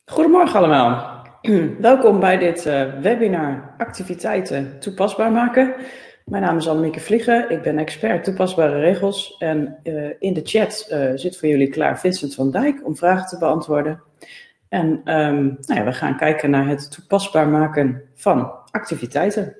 Goedemorgen allemaal. Welkom bij dit webinar Activiteiten toepasbaar maken. Mijn naam is Annemieke Vliegen, ik ben expert toepasbare regels en in de chat zit voor jullie klaar Vincent van Dijk om vragen te beantwoorden. En we gaan kijken naar het toepasbaar maken van activiteiten.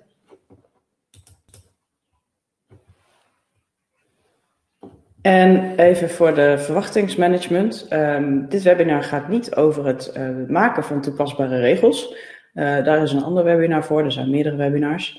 En even voor de verwachtingsmanagement. Dit webinar gaat niet over het maken van toepasbare regels. Daar is een ander webinar voor, er zijn meerdere webinars.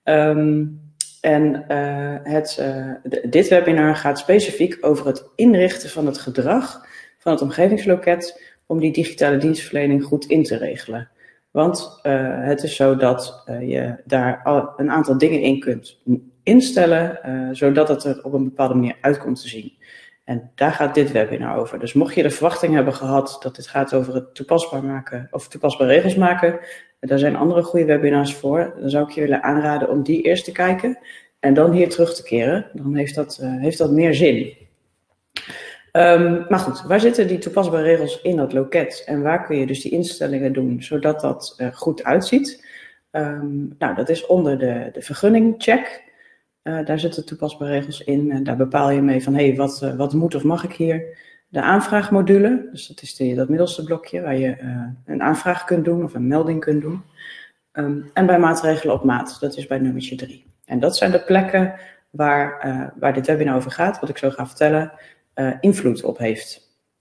Dit webinar gaat specifiek over het inrichten van het gedrag van het omgevingsloket om die digitale dienstverlening goed in te regelen. Want het is zo dat je daar al een aantal dingen in kunt instellen, zodat het er op een bepaalde manier uit komt te zien. En daar gaat dit webinar over. Dus mocht je de verwachting hebben gehad dat dit gaat over het toepasbaar maken of toepasbare regels maken, daar zijn andere goede webinars voor. Dan zou ik je willen aanraden om die eerst te kijken en dan hier terug te keren. Dan heeft dat meer zin. Maar goed, waar zitten die toepasbare regels in dat loket en waar kun je dus die instellingen doen zodat dat goed uitziet? Dat is onder de vergunningcheck. Daar zitten toepasbare regels in en daar bepaal je mee van wat moet of mag ik hier? De aanvraagmodule, dus dat is dat middelste blokje waar je een aanvraag kunt doen of een melding kunt doen. En bij maatregelen op maat, dat is bij nummertje 3. En dat zijn de plekken waar dit webinar over gaat, wat ik zo ga vertellen, invloed op heeft.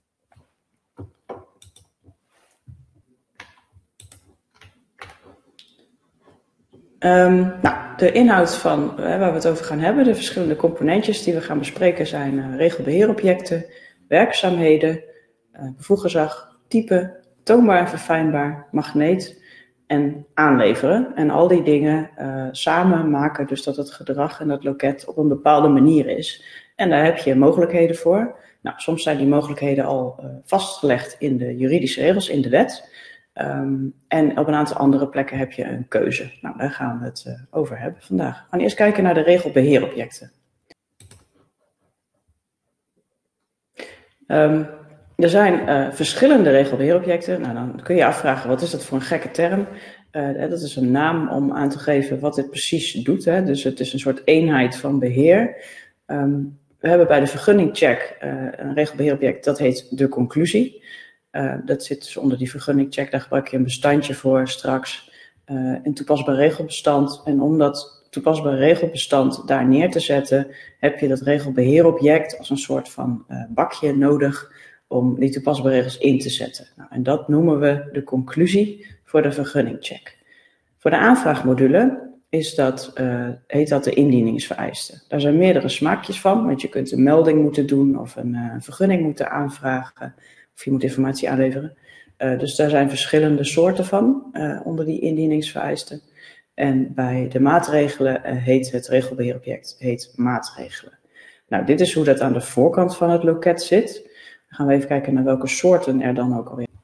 De inhoud van waar we het over gaan hebben, de verschillende componentjes die we gaan bespreken zijn regelbeheerobjecten, werkzaamheden, bevoeggezag, type, toonbaar en verfijnbaar, magneet en aanleveren. En al die dingen samen maken dus dat het gedrag en dat loket op een bepaalde manier is. En daar heb je mogelijkheden voor. Nou, soms zijn die mogelijkheden al vastgelegd in de juridische regels, in de wet. En op een aantal andere plekken heb je een keuze. Nou, daar gaan we het over hebben vandaag. We gaan eerst kijken naar de regelbeheerobjecten. Er zijn verschillende regelbeheerobjecten. Nou, dan kun je je afvragen, wat is dat voor een gekke term? Dat is een naam om aan te geven wat dit precies doet. Hè? Dus het is een soort eenheid van beheer. We hebben bij de vergunningcheck een regelbeheerobject, dat heet de conclusie. Dat zit dus onder die vergunningcheck, daar gebruik je een bestandje voor straks, een toepasbaar regelbestand. En om dat toepasbaar regelbestand daar neer te zetten, heb je dat regelbeheerobject als een soort van bakje nodig om die toepasbare regels in te zetten. Nou, en dat noemen we de conclusie voor de vergunningcheck. Voor de aanvraagmodule heet dat de indieningsvereisten. Daar zijn meerdere smaakjes van, want je kunt een melding moeten doen of een vergunning moeten aanvragen. Of je moet informatie aanleveren. Dus daar zijn verschillende soorten van onder die indieningsvereisten. En bij de maatregelen heet het regelbeheerobject maatregelen. Nou, dit is hoe dat aan de voorkant van het loket zit. Dan gaan we even kijken naar welke soorten er dan ook alweer.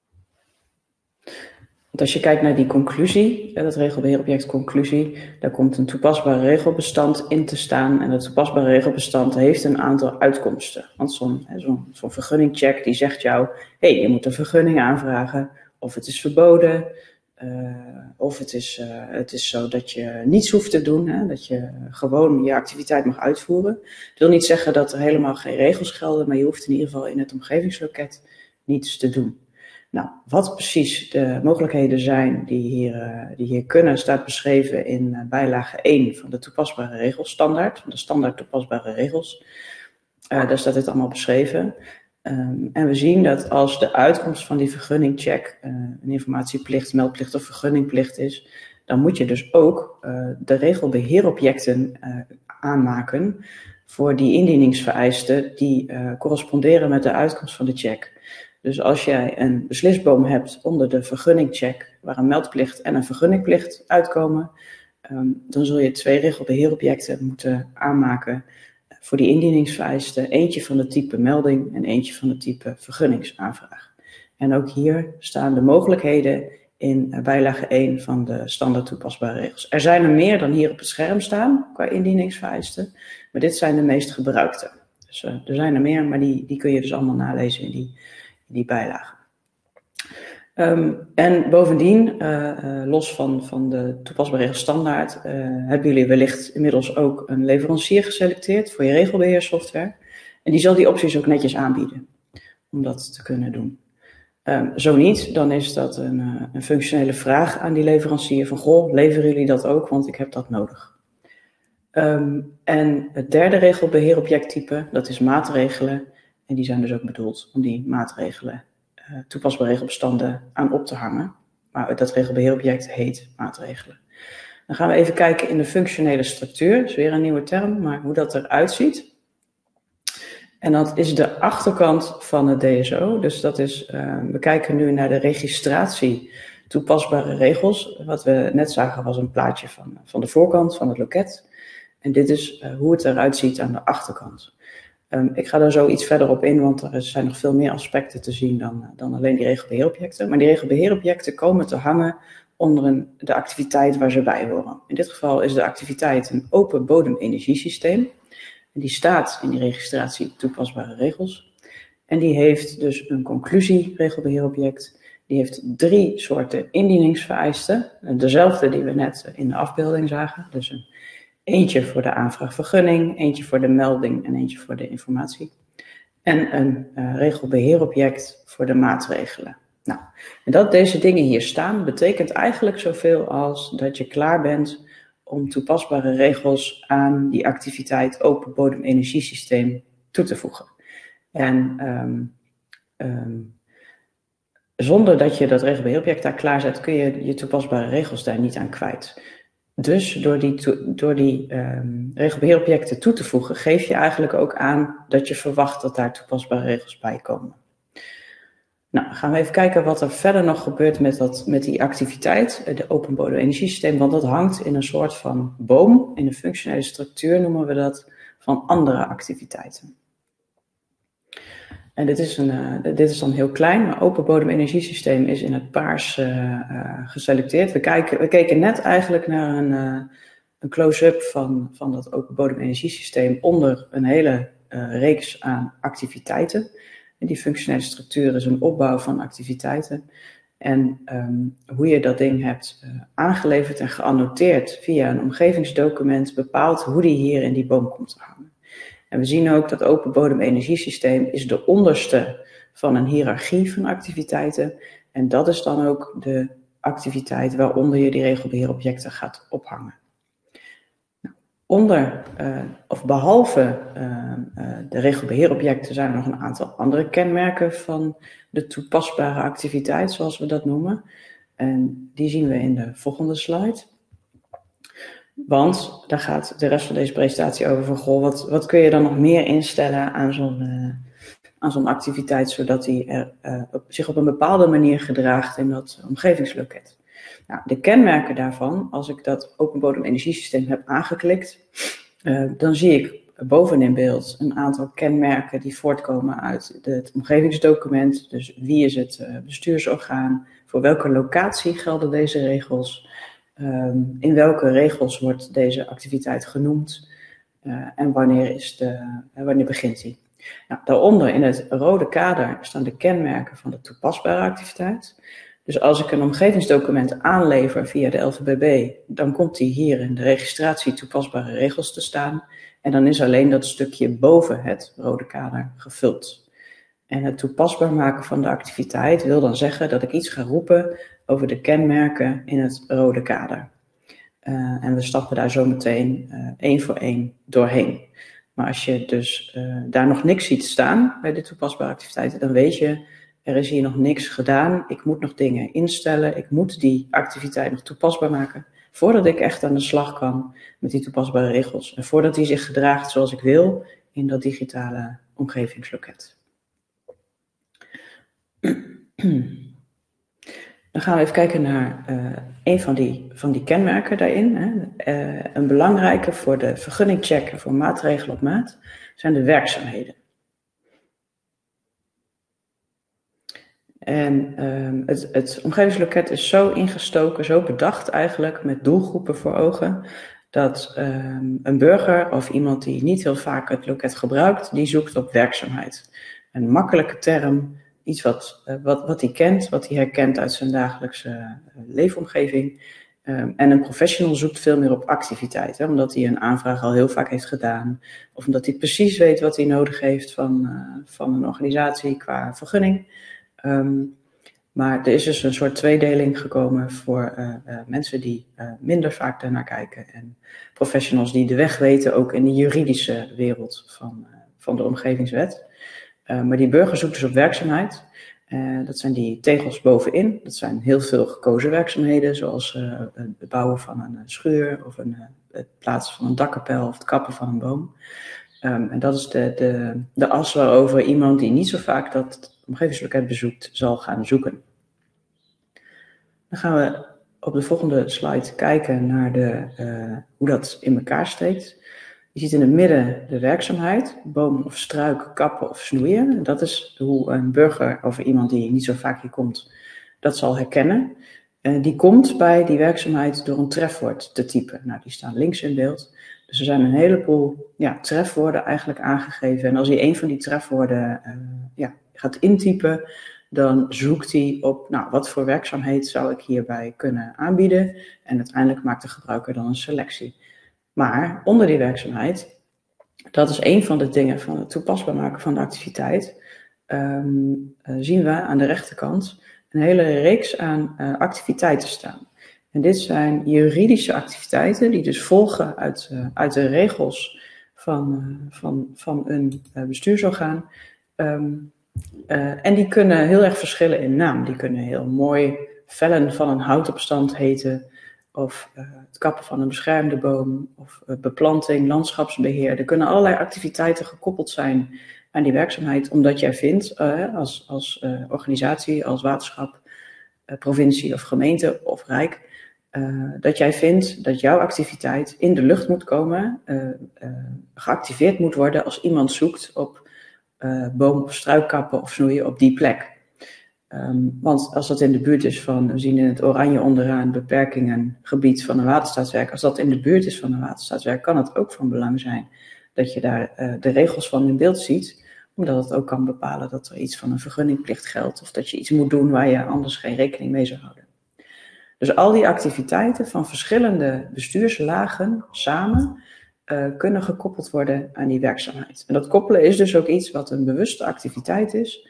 Want als je kijkt naar die conclusie, dat regelbeheerobject conclusie, daar komt een toepasbaar regelbestand in te staan. En dat toepasbare regelbestand heeft een aantal uitkomsten. Want zo'n vergunningcheck die zegt jou, je moet een vergunning aanvragen, of het is verboden, of het is zo dat je niets hoeft te doen, hè, dat je gewoon je activiteit mag uitvoeren. Dat wil niet zeggen dat er helemaal geen regels gelden, maar je hoeft in ieder geval in het omgevingsloket niets te doen. Nou, wat precies de mogelijkheden zijn die hier kunnen, staat beschreven in bijlage 1 van de toepasbare regelsstandaard, van de standaard toepasbare regels. Daar staat dit allemaal beschreven. En we zien dat als de uitkomst van die vergunningcheck een informatieplicht, meldplicht of vergunningplicht is, dan moet je dus ook de regelbeheerobjecten aanmaken voor die indieningsvereisten die corresponderen met de uitkomst van de check. Dus als jij een beslisboom hebt onder de vergunningcheck, waar een meldplicht en een vergunningplicht uitkomen, dan zul je 2 regelbeheerobjecten moeten aanmaken voor die indieningsvereisten. Eentje van het type melding en eentje van het type vergunningsaanvraag. En ook hier staan de mogelijkheden in bijlage 1 van de standaard toepasbare regels. Er zijn er meer dan hier op het scherm staan qua indieningsvereisten, maar dit zijn de meest gebruikte. Dus er zijn er meer, maar die kun je dus allemaal nalezen in die bijlagen. En bovendien, los van de toepasbare regelstandaard, hebben jullie wellicht inmiddels ook een leverancier geselecteerd voor je regelbeheersoftware. En die zal die opties ook netjes aanbieden om dat te kunnen doen. Zo niet, dan is dat een functionele vraag aan die leverancier van, goh, leveren jullie dat ook, want ik heb dat nodig. En het derde regelbeheerobjecttype, dat is maatregelen. En die zijn dus ook bedoeld om die maatregelen, toepasbare regelbestanden aan op te hangen. Maar dat regelbeheerobject heet maatregelen. Dan gaan we even kijken in de functionele structuur. Dat is weer een nieuwe term, maar hoe dat eruit ziet. En dat is de achterkant van het DSO. Dus dat is, we kijken nu naar de registratie toepasbare regels. Wat we net zagen was een plaatje van de voorkant van het loket. En dit is hoe het eruit ziet aan de achterkant. Ik ga daar zo iets verder op in, want er zijn nog veel meer aspecten te zien dan alleen die regelbeheerobjecten. Maar die regelbeheerobjecten komen te hangen onder de activiteit waar ze bij horen. In dit geval is de activiteit een open bodemenergiesysteem. En die staat in die registratie toepasbare regels. En die heeft dus een conclusie-regelbeheerobject. Die heeft 3 soorten indieningsvereisten. Dezelfde die we net in de afbeelding zagen. Dus eentje voor de aanvraagvergunning, eentje voor de melding en eentje voor de informatie. En een regelbeheerobject voor de maatregelen. Nou, en dat deze dingen hier staan, betekent eigenlijk zoveel als dat je klaar bent om toepasbare regels aan die activiteit open bodemenergiesysteem toe te voegen. En zonder dat je dat regelbeheerobject daar klaarzet, kun je je toepasbare regels daar niet aan kwijt. Dus door die regelbeheerobjecten toe te voegen, geef je eigenlijk ook aan dat je verwacht dat daar toepasbare regels bij komen. Nou, gaan we even kijken wat er verder nog gebeurt met die activiteit, de open bodemenergiesysteem, want dat hangt in een soort van boom, in een functionele structuur noemen we dat, van andere activiteiten. En dit is dan heel klein, maar open bodemenergiesysteem is in het paars geselecteerd. We keken net eigenlijk naar een close-up van dat open bodemenergiesysteem onder een hele reeks aan activiteiten. En die functionele structuur is een opbouw van activiteiten. En hoe je dat ding hebt aangeleverd en geannoteerd via een omgevingsdocument bepaalt hoe die hier in die boom komt te hangen. En we zien ook dat open bodemenergiesysteem is de onderste van een hiërarchie van activiteiten. En dat is dan ook de activiteit waaronder je die regelbeheerobjecten gaat ophangen. Behalve de regelbeheerobjecten zijn er nog een aantal andere kenmerken van de toepasbare activiteit, zoals we dat noemen. En die zien we in de volgende slide. Want daar gaat de rest van deze presentatie over van, goh, wat kun je dan nog meer instellen aan zo'n activiteit, zodat die zich op een bepaalde manier gedraagt in dat omgevingsloket. Nou, de kenmerken daarvan, als ik dat open bodemenergiesysteem heb aangeklikt, dan zie ik boven in beeld een aantal kenmerken die voortkomen uit het omgevingsdocument. Dus wie is het bestuursorgaan, voor welke locatie gelden deze regels, in welke regels wordt deze activiteit genoemd en wanneer begint die. Nou, daaronder in het rode kader staan de kenmerken van de toepasbare activiteit. Dus als ik een omgevingsdocument aanlever via de LVBB, dan komt die hier in de registratie toepasbare regels te staan. En dan is alleen dat stukje boven het rode kader gevuld. En het toepasbaar maken van de activiteit wil dan zeggen dat ik iets ga roepen over de kenmerken in het rode kader. En we stappen daar zo meteen 1 voor 1 doorheen. Maar als je dus daar nog niks ziet staan bij de toepasbare activiteiten, dan weet je, er is hier nog niks gedaan. Ik moet nog dingen instellen. Ik moet die activiteit nog toepasbaar maken voordat ik echt aan de slag kan met die toepasbare regels. En voordat die zich gedraagt zoals ik wil in dat digitale omgevingsloket. Dan gaan we even kijken naar een van die kenmerken daarin. Een belangrijke voor de vergunningcheck en voor maatregelen op maat zijn de werkzaamheden. En het omgevingsloket is zo ingestoken, zo bedacht eigenlijk, met doelgroepen voor ogen, dat een burger of iemand die niet heel vaak het loket gebruikt, die zoekt op werkzaamheid. Een makkelijke term iets wat hij kent, wat hij herkent uit zijn dagelijkse leefomgeving. En een professional zoekt veel meer op activiteit, hè, omdat hij een aanvraag al heel vaak heeft gedaan. Of omdat hij precies weet wat hij nodig heeft van een organisatie qua vergunning. Maar er is dus een soort tweedeling gekomen voor mensen die minder vaak daarnaar kijken. En professionals die de weg weten, ook in de juridische wereld van de omgevingswet. Maar die burger zoekt dus op werkzaamheid. Dat zijn die tegels bovenin. Dat zijn heel veel gekozen werkzaamheden, zoals het bouwen van een schuur of het plaatsen van een dakkapel of het kappen van een boom. En dat is de as waarover iemand die niet zo vaak dat omgevingsloket bezoekt, zal gaan zoeken. Dan gaan we op de volgende slide kijken naar hoe dat in elkaar steekt. Je ziet in het midden de werkzaamheid, boom of struik, kappen of snoeien. En dat is hoe een burger of iemand die niet zo vaak hier komt, dat zal herkennen. Die komt bij die werkzaamheid door een trefwoord te typen. Nou, die staan links in beeld. Dus er zijn een heleboel trefwoorden eigenlijk aangegeven. En als hij een van die trefwoorden gaat intypen, dan zoekt hij op, nou, wat voor werkzaamheid zou ik hierbij kunnen aanbieden? En uiteindelijk maakt de gebruiker dan een selectie. Maar onder die werkzaamheid, dat is een van de dingen van het toepasbaar maken van de activiteit, zien we aan de rechterkant een hele reeks aan activiteiten staan. En dit zijn juridische activiteiten die dus volgen uit de regels van een bestuursorgaan. En die kunnen heel erg verschillen in naam. Die kunnen heel mooi vellen van een houtopstand heten, of het kappen van een beschermde boom, of beplanting, landschapsbeheer. Er kunnen allerlei activiteiten gekoppeld zijn aan die werkzaamheid, omdat jij vindt, als organisatie, als waterschap, provincie of gemeente of rijk, dat jij vindt dat jouw activiteit in de lucht moet komen, geactiveerd moet worden als iemand zoekt op boom- of struikkappen of snoeien op die plek. Want als dat in de buurt is van, we zien in het oranje onderaan beperkingen gebied van een waterstaatswerk, als dat in de buurt is van een waterstaatswerk, kan het ook van belang zijn dat je daar de regels van in beeld ziet, omdat het ook kan bepalen dat er iets van een vergunningplicht geldt of dat je iets moet doen waar je anders geen rekening mee zou houden. Dus al die activiteiten van verschillende bestuurslagen samen kunnen gekoppeld worden aan die werkzaamheid. En dat koppelen is dus ook iets wat een bewuste activiteit is,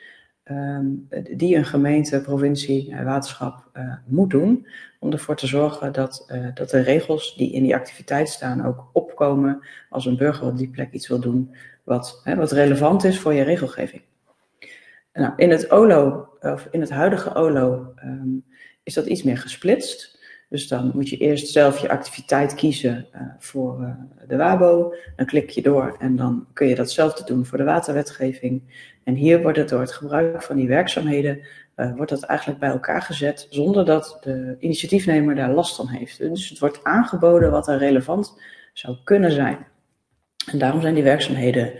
die een gemeente, provincie, waterschap moet doen, om ervoor te zorgen dat de regels die in die activiteit staan ook opkomen als een burger op die plek iets wil doen wat relevant is voor je regelgeving. Nou, in het OLO, of in het huidige OLO, is dat iets meer gesplitst. Dus dan moet je eerst zelf je activiteit kiezen voor de WABO. Dan klik je door en dan kun je datzelfde doen voor de waterwetgeving. En hier wordt het door het gebruik van die werkzaamheden, wordt dat eigenlijk bij elkaar gezet zonder dat de initiatiefnemer daar last van heeft. Dus het wordt aangeboden wat er relevant zou kunnen zijn. En daarom zijn die werkzaamheden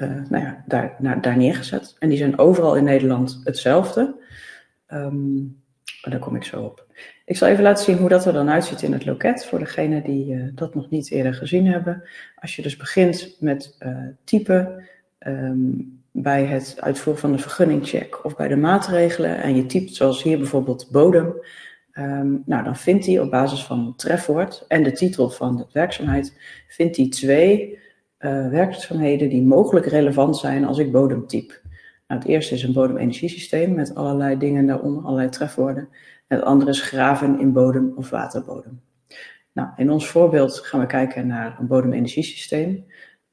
daar neergezet. En die zijn overal in Nederland hetzelfde. Daar kom ik zo op. Ik zal even laten zien hoe dat er dan uitziet in het loket, voor degenen die dat nog niet eerder gezien hebben. Als je dus begint met typen bij het uitvoeren van de vergunningcheck of bij de maatregelen en je typt zoals hier bijvoorbeeld bodem, dan vindt hij op basis van het trefwoord en de titel van de werkzaamheid, vindt hij twee werkzaamheden die mogelijk relevant zijn als ik bodem typ. Nou, het eerste is een bodemenergiesysteem met allerlei dingen daaronder, allerlei trefwoorden. En het andere is graven in bodem of waterbodem. Nou, in ons voorbeeld gaan we kijken naar een bodemenergiesysteem.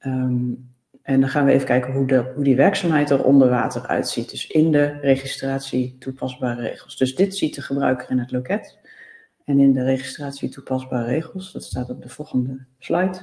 En dan gaan we even kijken hoe die werkzaamheid er onder water uitziet. Dus in de registratie toepasbare regels. Dus dit ziet de gebruiker in het loket. En in de registratie toepasbare regels, dat staat op de volgende slide,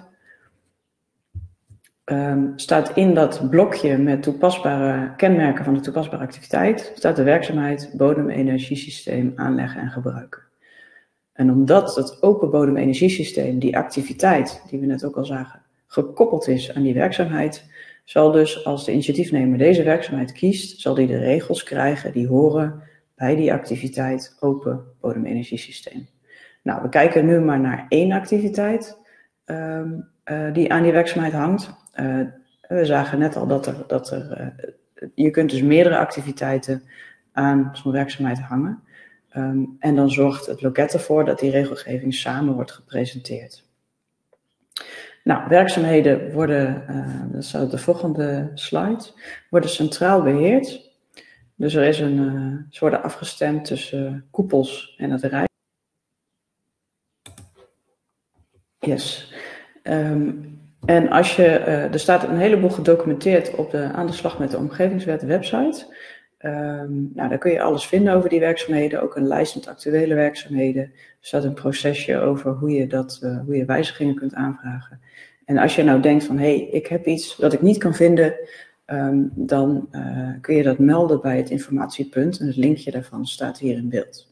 staat in dat blokje met toepasbare kenmerken van de toepasbare activiteit, staat de werkzaamheid bodemenergiesysteem aanleggen en gebruiken. En omdat het open bodemenergiesysteem, die activiteit, die we net ook al zagen, gekoppeld is aan die werkzaamheid, zal dus als de initiatiefnemer deze werkzaamheid kiest, zal die de regels krijgen die horen bij die activiteit open bodemenergiesysteem. Nou, we kijken nu maar naar één activiteit die aan die werkzaamheid hangt. We zagen net al dat er je kunt dus meerdere activiteiten aan zo'n werkzaamheid hangen. En dan zorgt het loket ervoor dat die regelgeving samen wordt gepresenteerd. Nou, werkzaamheden worden, dat is de volgende slide, worden centraal beheerd. Dus ze worden afgestemd tussen koepels en het Rijk. Yes. En er staat een heleboel gedocumenteerd op de Aan de slag met de Omgevingswet website. Daar kun je alles vinden over die werkzaamheden, ook een lijst met actuele werkzaamheden. Er staat een procesje over hoe je wijzigingen kunt aanvragen. En als je nou denkt van, ik heb iets dat ik niet kan vinden, dan kun je dat melden bij het informatiepunt. En het linkje daarvan staat hier in beeld.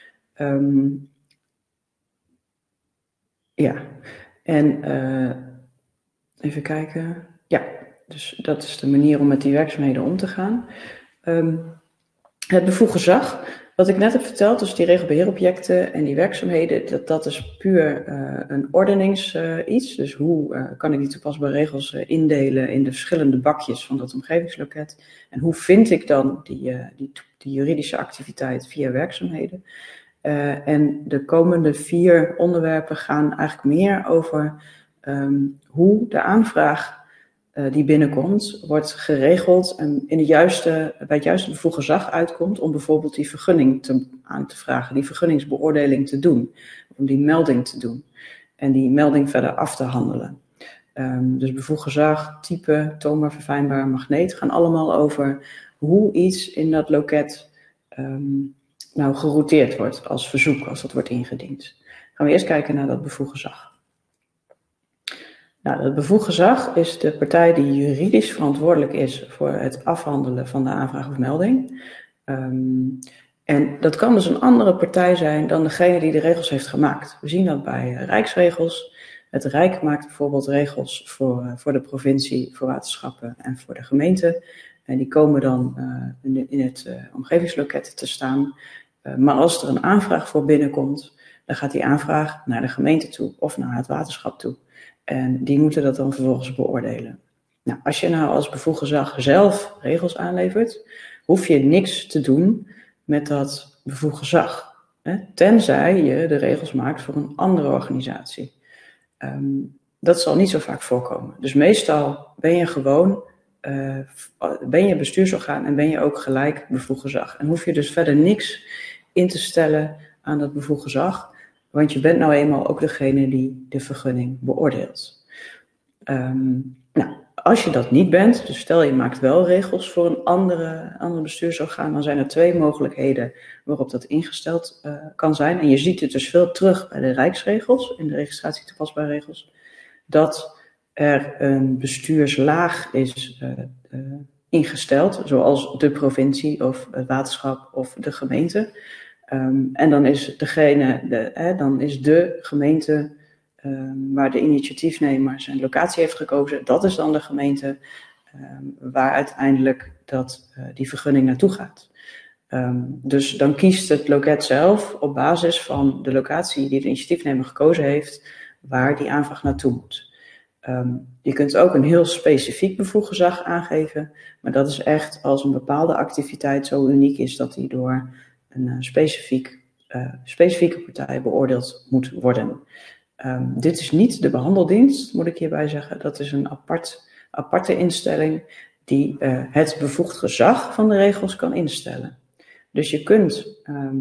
En even kijken. Ja, dus dat is de manier om met die werkzaamheden om te gaan. Het bevoegd gezag, wat ik net heb verteld, dus die regelbeheerobjecten en die werkzaamheden, dat is puur een ordenings-iets. Dus hoe kan ik die toepasbare regels indelen in de verschillende bakjes van dat omgevingsloket? En hoe vind ik dan die juridische activiteit via werkzaamheden? En de komende 4 onderwerpen gaan eigenlijk meer over hoe de aanvraag die binnenkomt, wordt geregeld en bij het juiste bevoegd gezag uitkomt om bijvoorbeeld die vergunning aan te vragen, die vergunningsbeoordeling te doen, om die melding te doen en die melding verder af te handelen. Dus bevoegd gezag, type, toonbaar, verfijnbaar, magneet gaan allemaal over hoe iets in dat loket gerouteerd wordt als verzoek, als dat wordt ingediend. Gaan we eerst kijken naar dat bevoegd gezag. Nou, het bevoegd gezag is de partij die juridisch verantwoordelijk is voor het afhandelen van de aanvraag of melding. En dat kan dus een andere partij zijn dan degene die de regels heeft gemaakt. We zien dat bij Rijksregels. Het Rijk maakt bijvoorbeeld regels voor de provincie, voor waterschappen en voor de gemeente. En die komen dan in het omgevingsloket te staan. Maar als er een aanvraag voor binnenkomt, dan gaat die aanvraag naar de gemeente toe of naar het waterschap toe. En die moeten dat dan vervolgens beoordelen. Nou, als je nou als bevoegd gezag zelf regels aanlevert, hoef je niks te doen met dat bevoegd gezag. Tenzij je de regels maakt voor een andere organisatie. Dat zal niet zo vaak voorkomen. Dus meestal ben je bestuursorgaan en ben je ook gelijk bevoegd gezag. En hoef je dus verder niks in te stellen aan dat bevoegd gezag. Want je bent nou eenmaal ook degene die de vergunning beoordeelt. Als je dat niet bent, dus stel je maakt wel regels voor een andere bestuursorgaan, dan zijn er 2 mogelijkheden waarop dat ingesteld kan zijn. En je ziet het dus veel terug bij de Rijksregels, in de registratie toepasbare regels, dat er een bestuurslaag is ingesteld, zoals de provincie of het waterschap of de gemeente. En dan is de gemeente waar de initiatiefnemer zijn locatie heeft gekozen, dat is dan de gemeente waar uiteindelijk die vergunning naartoe gaat. Dus dan kiest het loket zelf op basis van de locatie die de initiatiefnemer gekozen heeft, waar die aanvraag naartoe moet. Je kunt ook een heel specifiek bevoegd gezag aangeven, maar dat is echt als een bepaalde activiteit zo uniek is dat die door een specifieke partij beoordeeld moet worden. Dit is niet de behandeldienst, moet ik hierbij zeggen. Dat is een aparte instelling die het bevoegd gezag van de regels kan instellen. Dus je kunt,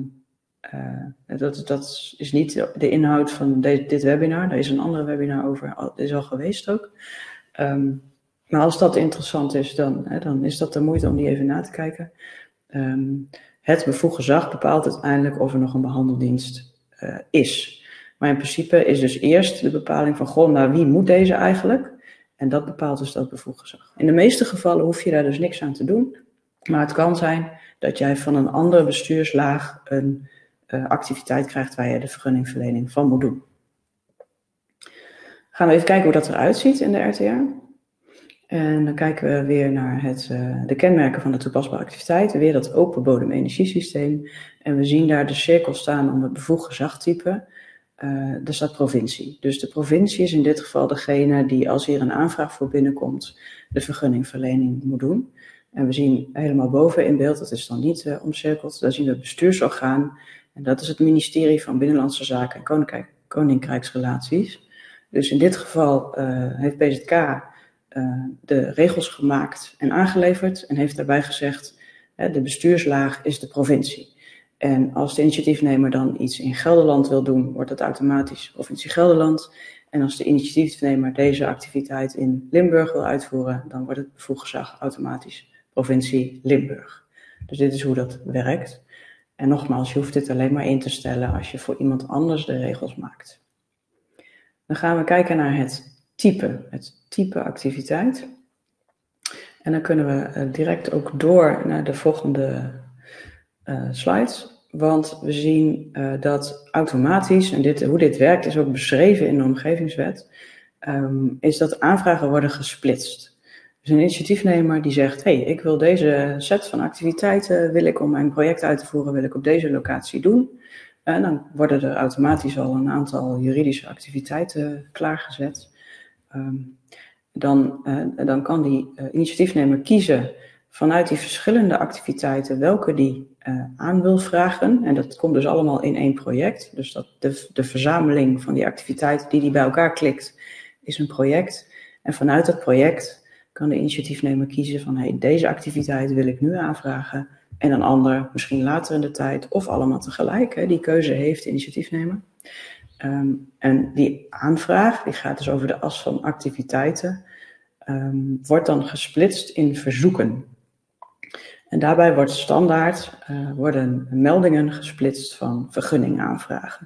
dat is niet de inhoud van dit webinar, daar is een andere webinar over, dat is al geweest ook. Maar als dat interessant is, dan is dat de moeite om die even na te kijken. Het bevoegd gezag bepaalt uiteindelijk of er nog een behandeldienst is. Maar in principe is dus eerst de bepaling van, naar wie moet deze eigenlijk? En dat bepaalt dus dat bevoegd gezag. In de meeste gevallen hoef je daar dus niks aan te doen. Maar het kan zijn dat jij van een andere bestuurslaag een activiteit krijgt waar je de vergunningverlening van moet doen. Gaan we even kijken hoe dat eruit ziet in de RTA. En dan kijken we weer naar de kenmerken van de toepasbare activiteit. Weer dat open bodem-energiesysteem. En we zien daar de cirkel staan om het bevoegd gezagtype. Daar staat provincie. Dus de provincie is in dit geval degene die, als hier een aanvraag voor binnenkomt, de vergunningverlening moet doen. En we zien helemaal boven in beeld, dat is dan niet omcirkeld, daar zien we het bestuursorgaan. En dat is het ministerie van Binnenlandse Zaken en Koninkrijksrelaties. Dus in dit geval heeft BZK de regels gemaakt en aangeleverd en heeft daarbij gezegd, de bestuurslaag is de provincie. En als de initiatiefnemer dan iets in Gelderland wil doen, wordt het automatisch provincie Gelderland. En als de initiatiefnemer deze activiteit in Limburg wil uitvoeren, dan wordt het bevoegd gezag automatisch provincie Limburg. Dus dit is hoe dat werkt. En nogmaals, je hoeft dit alleen maar in te stellen als je voor iemand anders de regels maakt. Dan gaan we kijken naar het type activiteit. En dan kunnen we direct ook door naar de volgende slides. Want we zien dat automatisch, en hoe dit werkt is ook beschreven in de omgevingswet, is dat aanvragen worden gesplitst. Dus een initiatiefnemer die zegt, ik wil deze set van activiteiten, wil ik om mijn project uit te voeren, wil ik op deze locatie doen. En dan worden er automatisch al een aantal juridische activiteiten klaargezet. Dan kan die initiatiefnemer kiezen vanuit die verschillende activiteiten welke die aan wil vragen. En dat komt dus allemaal in één project. Dus dat de verzameling van die activiteiten die bij elkaar klikt, is een project. En vanuit dat project kan de initiatiefnemer kiezen van deze activiteit wil ik nu aanvragen. En een ander misschien later in de tijd of allemaal tegelijk. Die keuze heeft de initiatiefnemer. En die aanvraag, die gaat dus over de as van activiteiten, wordt dan gesplitst in verzoeken. En daarbij wordt worden meldingen gesplitst van vergunningaanvragen.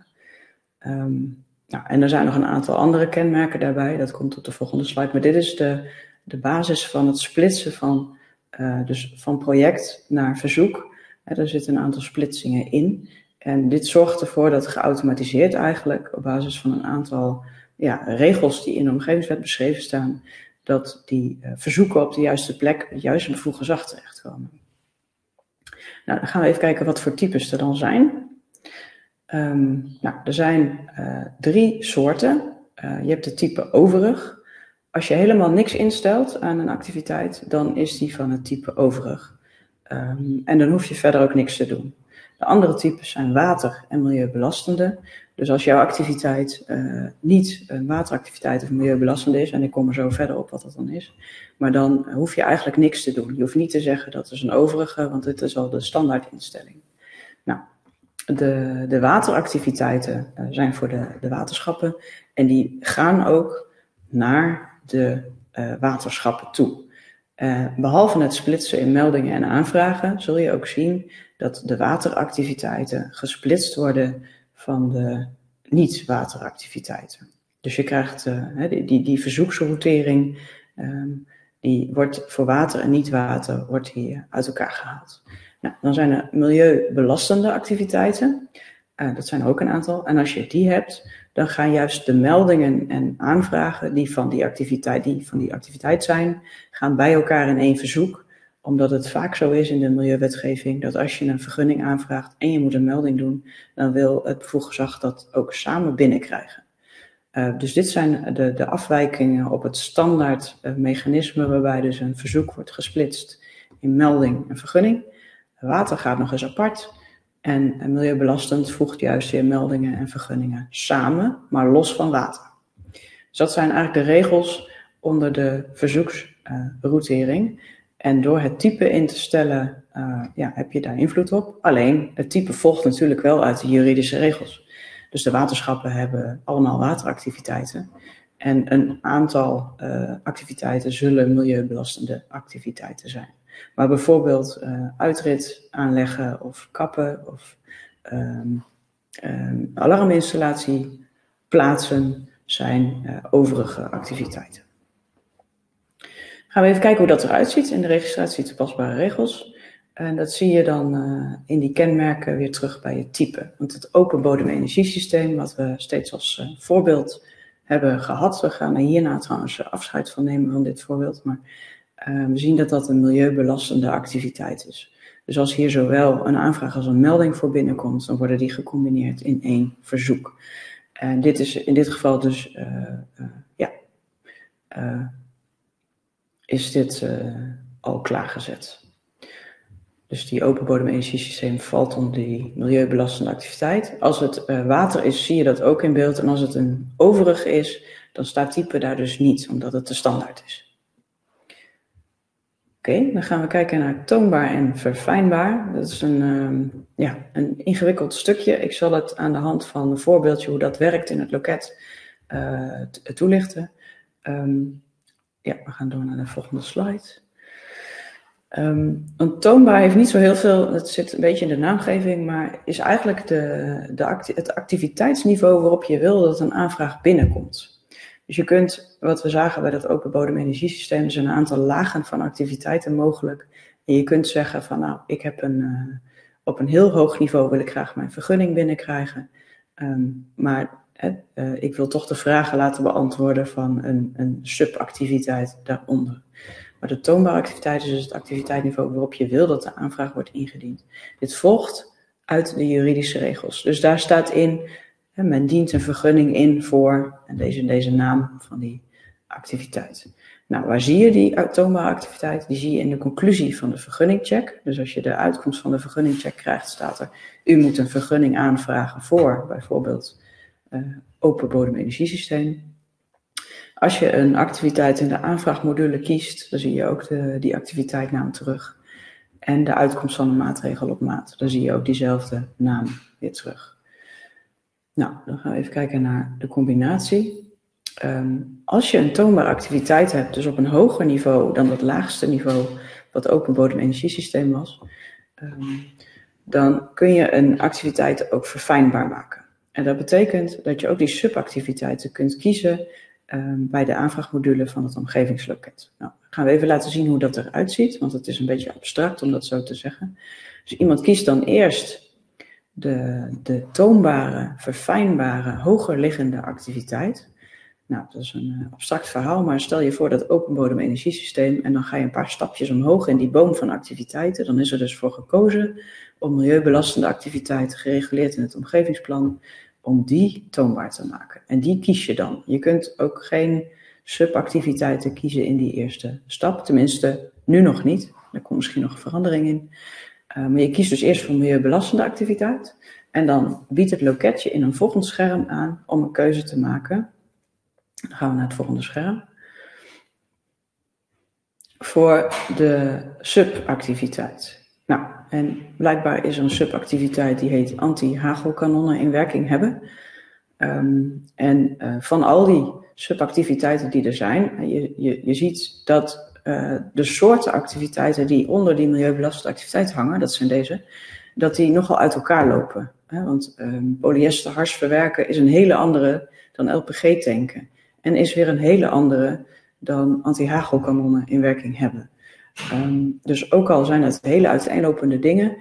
En er zijn nog een aantal andere kenmerken daarbij, dat komt op de volgende slide. Maar dit is de basis van het splitsen dus van project naar verzoek. Er zitten een aantal splitsingen in. En dit zorgt ervoor dat geautomatiseerd eigenlijk, op basis van een aantal regels die in de omgevingswet beschreven staan, dat die verzoeken op de juiste plek, het juiste bevoegd gezag terechtkomen. Nou, dan gaan we even kijken wat voor types er dan zijn. Er zijn 3 soorten. Je hebt het type overig. Als je helemaal niks instelt aan een activiteit, dan is die van het type overig. En dan hoef je verder ook niks te doen. De andere types zijn water- en milieubelastende. Dus als jouw activiteit niet een wateractiviteit of milieubelastende is, en ik kom er zo verder op wat dat dan is, maar dan hoef je eigenlijk niks te doen. Je hoeft niet te zeggen dat is een overige, want dit is al de standaardinstelling. Nou, de wateractiviteiten zijn voor de waterschappen en die gaan ook naar de waterschappen toe. Behalve het splitsen in meldingen en aanvragen zul je ook zien dat de wateractiviteiten gesplitst worden van de niet-wateractiviteiten. Dus je krijgt die verzoeksroutering, die wordt voor water en niet-water wordt hier uit elkaar gehaald. Nou, dan zijn er milieubelastende activiteiten, dat zijn er ook een aantal. En als je die hebt, dan gaan juist de meldingen en aanvragen die van die activiteit zijn, gaan bij elkaar in één verzoek. Omdat het vaak zo is in de milieuwetgeving dat als je een vergunning aanvraagt en je moet een melding doen, dan wil het bevoegd gezag dat ook samen binnenkrijgen. Dus dit zijn de afwijkingen op het standaard mechanisme waarbij dus een verzoek wordt gesplitst in melding en vergunning. Water gaat nog eens apart. En milieubelastend voegt juist weer meldingen en vergunningen samen, maar los van water. Dus dat zijn eigenlijk de regels onder de verzoeksroutering. En door het type in te stellen, heb je daar invloed op. Alleen, het type volgt natuurlijk wel uit de juridische regels. Dus de waterschappen hebben allemaal wateractiviteiten. En een aantal activiteiten zullen milieubelastende activiteiten zijn. Maar bijvoorbeeld uitrit aanleggen of kappen of alarminstallatie plaatsen zijn overige activiteiten. Gaan we even kijken hoe dat eruit ziet in de registratie toepasbare regels. En dat zie je dan in die kenmerken weer terug bij het type. Want het open bodem-energiesysteem, wat we steeds als voorbeeld hebben gehad. We gaan er hierna trouwens afscheid van nemen van dit voorbeeld. Maar we zien dat dat een milieubelastende activiteit is. Dus als hier zowel een aanvraag als een melding voor binnenkomt, dan worden die gecombineerd in één verzoek. En dit is in dit geval dus, is dit al klaargezet. Dus die open bodemenergiesysteem valt onder die milieubelastende activiteit. Als het water is, zie je dat ook in beeld. En als het een overige is, dan staat type daar dus niet, omdat het de standaard is. Oké, dan gaan we kijken naar toonbaar en verfijnbaar. Dat is een ingewikkeld stukje. Ik zal het aan de hand van een voorbeeldje hoe dat werkt in het loket toelichten. We gaan door naar de volgende slide. Want toonbaar heeft niet zo heel veel, het zit een beetje in de naamgeving, maar is eigenlijk het activiteitsniveau waarop je wil dat een aanvraag binnenkomt. Dus je kunt, wat we zagen bij dat open bodemenergiesysteem, er zijn een aantal lagen van activiteiten mogelijk. En je kunt zeggen van nou, ik heb op een heel hoog niveau wil ik graag mijn vergunning binnenkrijgen. Maar ik wil toch de vragen laten beantwoorden van een subactiviteit daaronder. Maar de toonbare activiteit is dus het activiteitsniveau waarop je wil dat de aanvraag wordt ingediend. Dit volgt uit de juridische regels. Dus daar staat in, men dient een vergunning in voor en deze naam van die activiteit. Nou, waar zie je die toonbare activiteit? Die zie je in de conclusie van de vergunningcheck. Dus als je de uitkomst van de vergunningcheck krijgt, staat er, u moet een vergunning aanvragen voor bijvoorbeeld open bodemenergiesysteem. Als je een activiteit in de aanvraagmodule kiest, dan zie je ook die activiteitsnaam terug. En de uitkomst van een maatregel op maat, dan zie je ook diezelfde naam weer terug. Nou, dan gaan we even kijken naar de combinatie. Als je een toonbare activiteit hebt, dus op een hoger niveau dan het laagste niveau wat open bodemenergiesysteem was, dan kun je een activiteit ook verfijnbaar maken. En dat betekent dat je ook die subactiviteiten kunt kiezen bij de aanvraagmodule van het omgevingsloket. Nou, gaan we even laten zien hoe dat eruit ziet, want het is een beetje abstract om dat zo te zeggen. Dus iemand kiest dan eerst de toonbare, verfijnbare, hoger liggende activiteit. Nou, dat is een abstract verhaal, maar stel je voor dat open bodemenergiesysteem en dan ga je een paar stapjes omhoog in die boom van activiteiten. Dan is er dus voor gekozen om milieubelastende activiteiten gereguleerd in het omgevingsplan, om die toonbaar te maken. En die kies je dan. Je kunt ook geen subactiviteiten kiezen in die eerste stap, tenminste nu nog niet. Er komt misschien nog een verandering in. Maar je kiest dus eerst voor milieubelastende activiteit en dan biedt het loketje in een volgend scherm aan om een keuze te maken. Dan gaan we naar het volgende scherm. Voor de subactiviteit. Nou, en blijkbaar is er een subactiviteit die heet anti-hagelkanonnen in werking hebben. Van al die subactiviteiten die er zijn, je ziet dat de soorten activiteiten die onder die milieubelastende activiteit hangen, dat zijn deze, dat die nogal uit elkaar lopen. Want polyesterhars verwerken is een hele andere dan LPG tanken. En is weer een hele andere dan anti-hagelkanonnen in werking hebben. Dus ook al zijn het hele uiteenlopende dingen,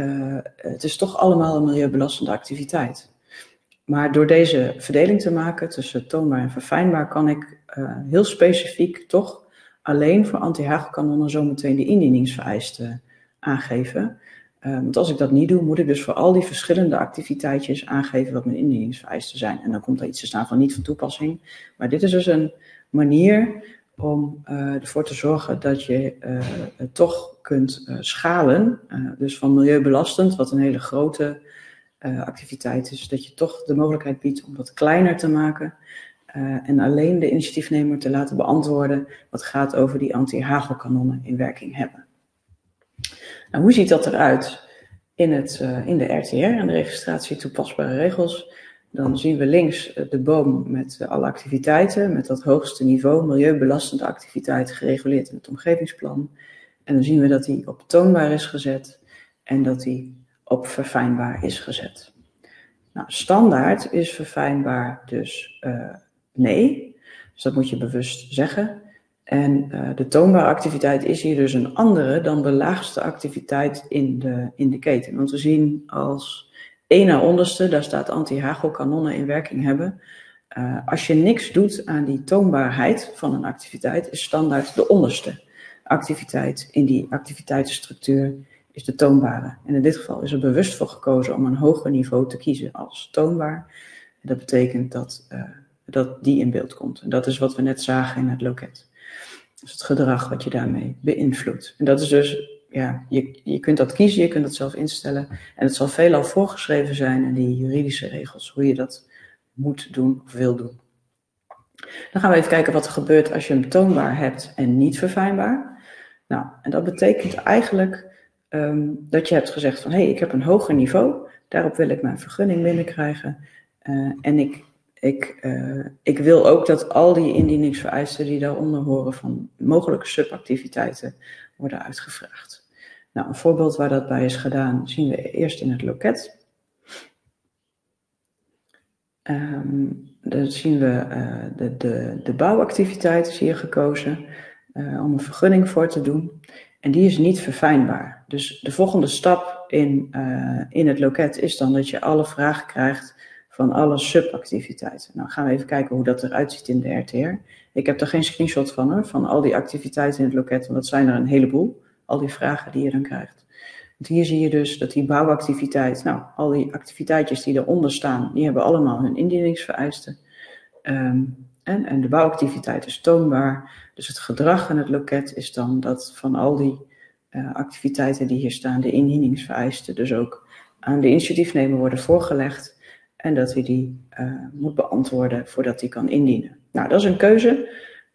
het is toch allemaal een milieubelastende activiteit. Maar door deze verdeling te maken tussen toonbaar en verfijnbaar kan ik heel specifiek toch alleen voor anti-hagelkanonnen zometeen de indieningsvereisten aangeven. Want als ik dat niet doe, moet ik dus voor al die verschillende activiteitjes aangeven wat mijn indieningsvereisten zijn. En dan komt er iets te staan van niet van toepassing. Maar dit is dus een manier om ervoor te zorgen dat je toch kunt schalen. Dus van milieubelastend, wat een hele grote activiteit is, dat je toch de mogelijkheid biedt om dat kleiner te maken. En alleen de initiatiefnemer te laten beantwoorden wat gaat over die anti-hagelkanonnen in werking hebben. Nou, hoe ziet dat eruit in de RTR en de registratie toepasbare regels? Dan zien we links de boom met alle activiteiten, met dat hoogste niveau, milieubelastende activiteiten gereguleerd in het omgevingsplan. En dan zien we dat die op toonbaar is gezet en dat die op verfijnbaar is gezet. Nou, standaard is verfijnbaar dus nee, dus dat moet je bewust zeggen. En de toonbare activiteit is hier dus een andere dan de laagste activiteit in de keten. Want we zien als één naar onderste, daar staat anti-hagelkanonnen in werking hebben. Als je niks doet aan die toonbaarheid van een activiteit, is standaard de onderste activiteit in die activiteitsstructuur is de toonbare. En in dit geval is er bewust voor gekozen om een hoger niveau te kiezen als toonbaar. En dat betekent dat die in beeld komt. En dat is wat we net zagen in het loket. Dus het gedrag wat je daarmee beïnvloedt. En dat is dus, ja, je kunt dat kiezen, je kunt dat zelf instellen. En het zal veelal voorgeschreven zijn in die juridische regels, hoe je dat moet doen of wil doen. Dan gaan we even kijken wat er gebeurt als je hem toonbaar hebt en niet verfijnbaar. Nou, en dat betekent eigenlijk dat je hebt gezegd van, ik heb een hoger niveau, daarop wil ik mijn vergunning binnenkrijgen. En ik wil ook dat al die indieningsvereisten die daaronder horen van mogelijke subactiviteiten worden uitgevraagd. Nou, een voorbeeld waar dat bij is gedaan zien we eerst in het loket. Dan zien we de bouwactiviteit is hier gekozen om een vergunning voor te doen. En die is niet verfijnbaar. Dus de volgende stap in het loket is dan dat je alle vragen krijgt van alle subactiviteiten. Nou gaan we even kijken hoe dat eruit ziet in de RTR. Ik heb er geen screenshot van hoor, van al die activiteiten in het loket, want dat zijn er een heleboel. Al die vragen die je dan krijgt. Want hier zie je dus dat die bouwactiviteit, nou al die activiteitjes die eronder staan, die hebben allemaal hun indieningsvereisten. En de bouwactiviteit is toonbaar. Dus het gedrag in het loket is dan dat van al die activiteiten die hier staan, de indieningsvereisten dus ook aan de initiatiefnemer worden voorgelegd. En dat hij die moet beantwoorden voordat hij kan indienen. Nou, dat is een keuze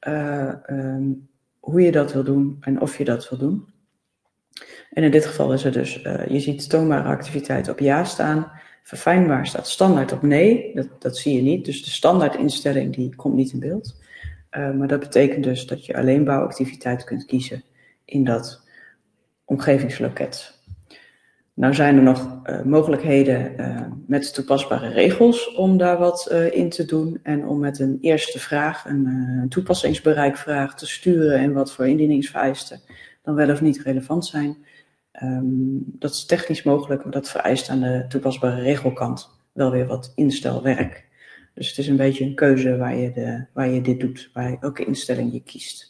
hoe je dat wil doen en of je dat wil doen. En in dit geval is er dus, je ziet toonbare activiteit op ja staan. Verfijnbaar staat standaard op nee. Dat zie je niet. Dus de standaardinstelling die komt niet in beeld. Maar dat betekent dus dat je alleen bouwactiviteit kunt kiezen in dat omgevingsloket. Nou zijn er nog mogelijkheden met toepasbare regels om daar wat in te doen. En om met een eerste vraag, een toepassingsbereikvraag te sturen en wat voor indieningsvereisten dan wel of niet relevant zijn. Dat is technisch mogelijk, maar dat vereist aan de toepasbare regelkant wel weer wat instelwerk. Dus het is een beetje een keuze waar je dit doet, welke instelling je kiest.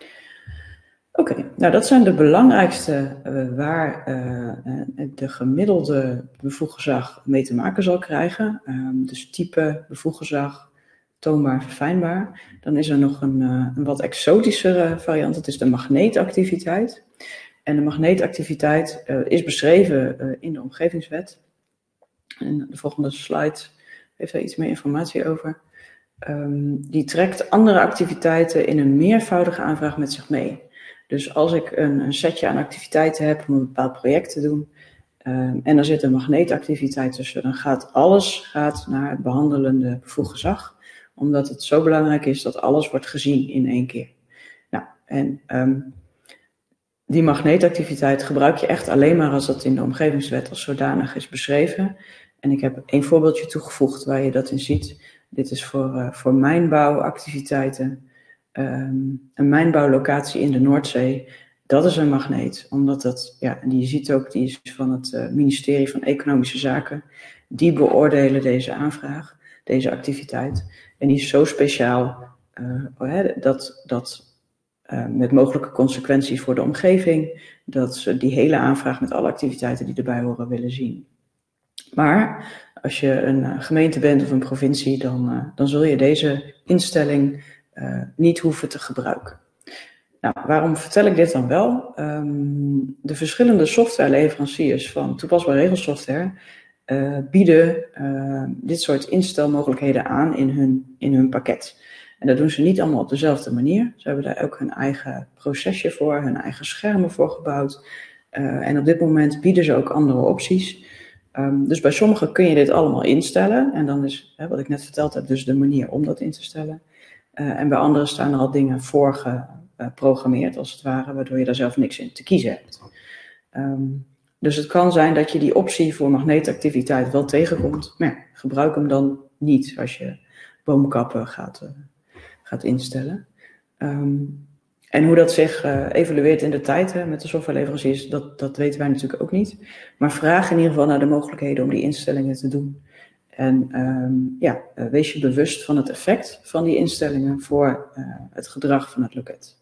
Oké, nou dat zijn de belangrijkste waar de gemiddelde bevoegdgezag mee te maken zal krijgen. Dus type bevoegdgezag, toonbaar, verfijnbaar. Dan is er nog een wat exotischere variant, dat is de magneetactiviteit. En de magneetactiviteit is beschreven in de omgevingswet. En de volgende slide heeft daar iets meer informatie over. Die trekt andere activiteiten in een meervoudige aanvraag met zich mee. Dus als ik een setje aan activiteiten heb om een bepaald project te doen, en er zit een magneetactiviteit tussen, dan gaat alles naar het behandelende bevoegdgezag, omdat het zo belangrijk is dat alles wordt gezien in één keer. Nou, en die magneetactiviteit gebruik je echt alleen maar als dat in de omgevingswet als zodanig is beschreven. En ik heb één voorbeeldje toegevoegd waar je dat in ziet. Dit is voor mijnbouwactiviteiten. Een mijnbouwlocatie in de Noordzee, dat is een magneet. Omdat dat, ja, en je ziet ook, die is van het ministerie van Economische Zaken. Die beoordelen deze aanvraag, deze activiteit. En die is zo speciaal dat met mogelijke consequenties voor de omgeving, dat ze die hele aanvraag met alle activiteiten die erbij horen willen zien. Maar als je een gemeente bent of een provincie, dan zul je deze instelling niet hoeven te gebruiken. Nou, waarom vertel ik dit dan wel? De verschillende softwareleveranciers van toepasbare regelsoftware bieden dit soort instelmogelijkheden aan in hun pakket. En dat doen ze niet allemaal op dezelfde manier. Ze hebben daar ook hun eigen procesje voor, hun eigen schermen voor gebouwd. En op dit moment bieden ze ook andere opties. Dus bij sommigen kun je dit allemaal instellen. En dan is, wat ik net verteld heb, dus de manier om dat in te stellen. En bij anderen staan er al dingen voor geprogrammeerd, als het ware, waardoor je daar zelf niks in te kiezen hebt. Dus het kan zijn dat je die optie voor magneetactiviteit wel tegenkomt. Maar ja, gebruik hem dan niet als je boomkappen gaat instellen. En hoe dat zich evalueert in de tijd met de softwareleveranciers, dat weten wij natuurlijk ook niet. Maar vraag in ieder geval naar de mogelijkheden om die instellingen te doen. En wees je bewust van het effect van die instellingen voor het gedrag van het loket.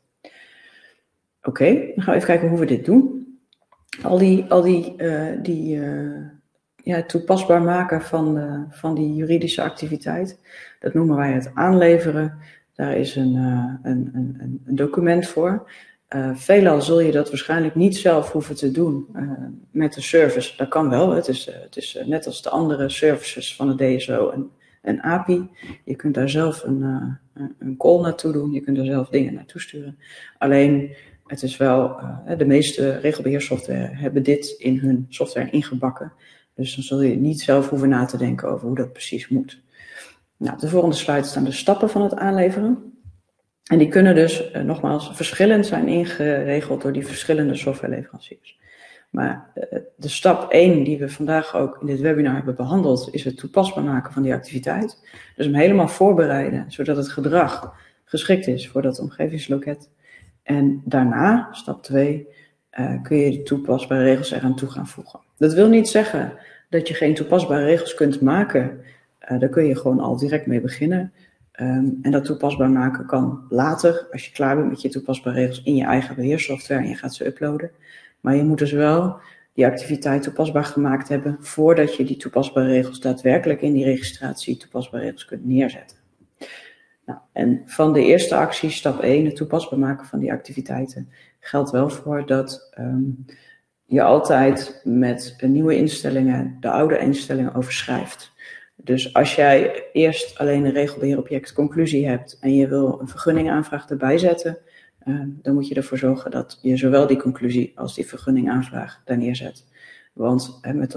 Oké, dan gaan we even kijken hoe we dit doen. Al die toepasbaar maken van die juridische activiteit, dat noemen wij het aanleveren. Daar is een document voor. Veelal zul je dat waarschijnlijk niet zelf hoeven te doen met de service. Dat kan wel. Het is net als de andere services van het DSO een API. Je kunt daar zelf een call naartoe doen. Je kunt daar zelf dingen naartoe sturen. Alleen, het is wel, de meeste regelbeheersoftware hebben dit in hun software ingebakken. Dus dan zul je niet zelf hoeven na te denken over hoe dat precies moet. Nou, op de volgende slide staan de stappen van het aanleveren. En die kunnen dus, nogmaals, verschillend zijn ingeregeld door die verschillende softwareleveranciers. Maar de stap 1 die we vandaag ook in dit webinar hebben behandeld, is het toepasbaar maken van die activiteit. Dus hem helemaal voorbereiden, zodat het gedrag geschikt is voor dat omgevingsloket. En daarna, stap 2, kun je de toepasbare regels eraan toe gaan voegen. Dat wil niet zeggen dat je geen toepasbare regels kunt maken. Daar kun je gewoon al direct mee beginnen. En dat toepasbaar maken kan later, als je klaar bent met je toepasbare regels in je eigen beheersoftware en je gaat ze uploaden. Maar je moet dus wel die activiteit toepasbaar gemaakt hebben voordat je die toepasbare regels daadwerkelijk in die registratie toepasbare regels kunt neerzetten. Nou, en van de eerste actie, stap 1, het toepasbaar maken van die activiteiten, geldt wel voor dat je altijd met nieuwe instellingen de oude instellingen overschrijft. Dus als jij eerst alleen een regelbeheerobject conclusie hebt en je wil een vergunningaanvraag erbij zetten, dan moet je ervoor zorgen dat je zowel die conclusie als die vergunningaanvraag daar neerzet. Want met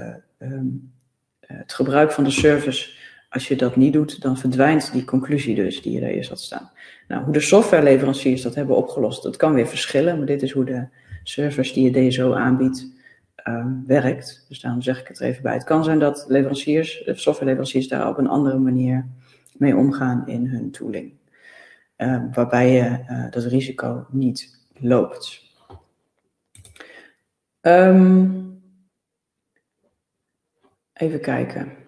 het gebruik van de service, als je dat niet doet, dan verdwijnt die conclusie dus die je daar eerst had staan. Nou, hoe de softwareleveranciers dat hebben opgelost, dat kan weer verschillen, maar dit is hoe de service die je DSO aanbiedt werkt. Dus daarom zeg ik het er even bij. Het kan zijn dat softwareleveranciers daar op een andere manier mee omgaan in hun tooling. Waarbij je dat risico niet loopt. Even kijken.